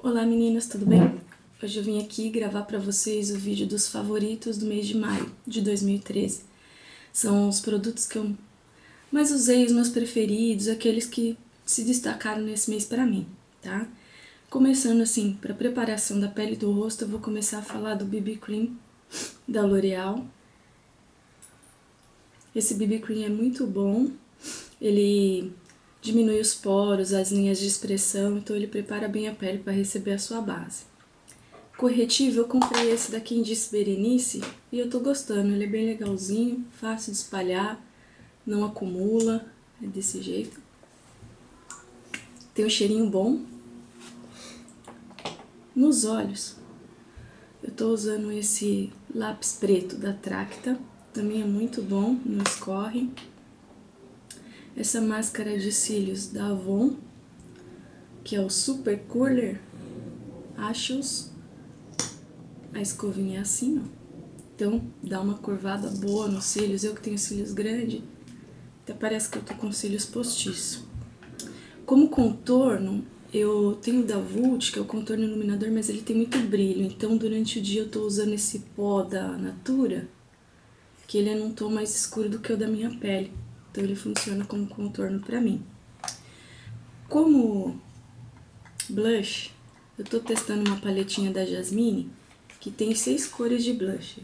Olá meninas, tudo bem? Hoje eu vim aqui gravar para vocês o vídeo dos favoritos do mês de maio de 2013. São os produtos que eu mais usei, os meus preferidos, aqueles que se destacaram nesse mês para mim, tá? Começando assim, para preparação da pele e do rosto, eu vou começar a falar do BB Cream da L'Oréal. Esse BB Cream é muito bom, ele diminui os poros, as linhas de expressão, então ele prepara bem a pele para receber a sua base. Corretivo, eu comprei esse da Quem Disse Berenice e eu tô gostando, ele é bem legalzinho, fácil de espalhar, não acumula, é desse jeito. Tem um cheirinho bom. Nos olhos, eu tô usando esse lápis preto da Tracta, também é muito bom, não escorre. Essa máscara de cílios da Avon, que é o Super Curler Achos. A escovinha é assim, ó. Então, dá uma curvada boa nos cílios. Eu que tenho cílios grandes, até parece que eu tô com cílios postiços. Como contorno, eu tenho o da Vult, que é o contorno iluminador, mas ele tem muito brilho. Então, durante o dia eu tô usando esse pó da Natura, que ele é num tom mais escuro do que o da minha pele. Então, ele funciona como contorno pra mim. Como blush, eu tô testando uma paletinha da Jasmine, que tem 6 cores de blush.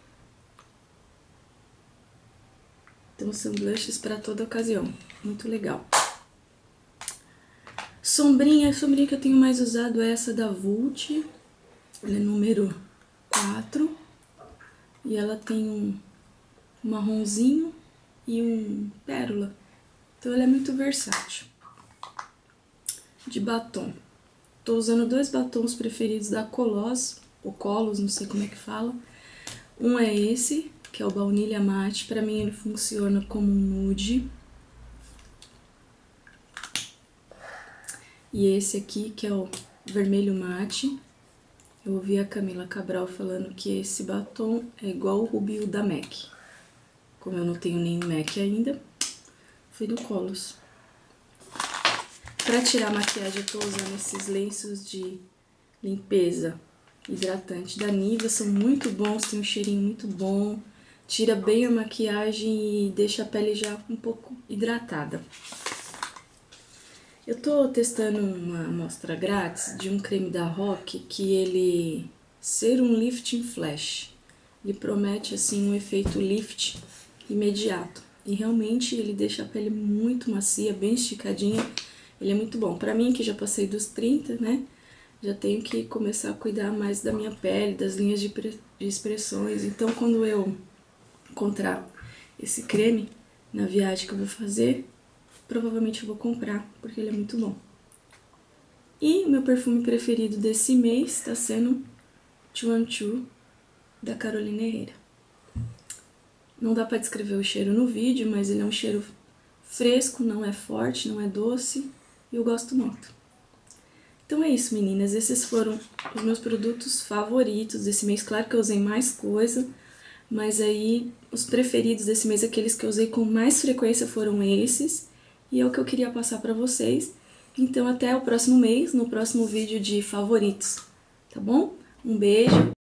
Então, são blushes para toda ocasião. Muito legal. Sombrinha, a sombrinha que eu tenho mais usado é essa da Vult. Ela é número 4. E ela tem um marronzinho e um pérola. Então, ela é muito versátil. De batom. Tô usando 2 batons preferidos da Coloss, ou Colos, não sei como é que fala. Um é esse, que é o Baunilha Mate. Pra mim ele funciona como um nude. E esse aqui, que é o Vermelho Mate. Eu ouvi a Camila Cabral falando que esse batom é igual o Rubio da MAC. Como eu não tenho nenhum MAC ainda, foi do Colos. Pra tirar a maquiagem, eu tô usando esses lenços de limpeza hidratante da Nivea, são muito bons, tem um cheirinho muito bom, tira bem a maquiagem e deixa a pele já um pouco hidratada. Eu tô testando uma amostra grátis de um creme da Rock, que ele Serum Lifting Flash. Ele promete assim um efeito lift imediato. E realmente ele deixa a pele muito macia, bem esticadinha. Ele é muito bom. Pra mim, que já passei dos 30, né? Já tenho que começar a cuidar mais da minha pele, das linhas de expressões. Então, quando eu encontrar esse creme na viagem que eu vou fazer, provavelmente eu vou comprar, porque ele é muito bom. E o meu perfume preferido desse mês tá sendo Chuanchu, da Carolina Herrera. Não dá pra descrever o cheiro no vídeo, mas ele é um cheiro fresco, não é forte, não é doce, e eu gosto muito. Então é isso, meninas, esses foram os meus produtos favoritos desse mês. Claro que eu usei mais coisa, mas aí os preferidos desse mês, aqueles que eu usei com mais frequência foram esses, e é o que eu queria passar pra vocês. Então até o próximo mês, no próximo vídeo de favoritos, tá bom? Um beijo